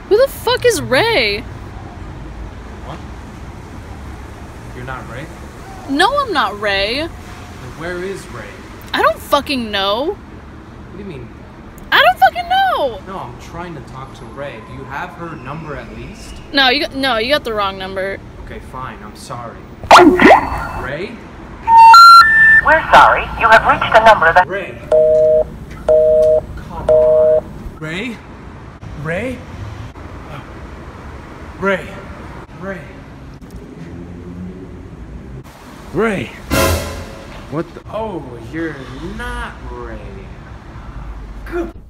Who the fuck is Ray? What? You're not Ray? No, I'm not Ray. Then where is Ray? I don't fucking know. What do you mean? I don't fucking know. No, I'm trying to talk to Ray. Do you have her number at least? No, you got the wrong number. Okay, fine. I'm sorry. Ray? We're sorry. You have reached a number that... Ray. Come on. Ray? Ray? Ray. Ray. Ray. What the? Oh, you're not Ray. Good.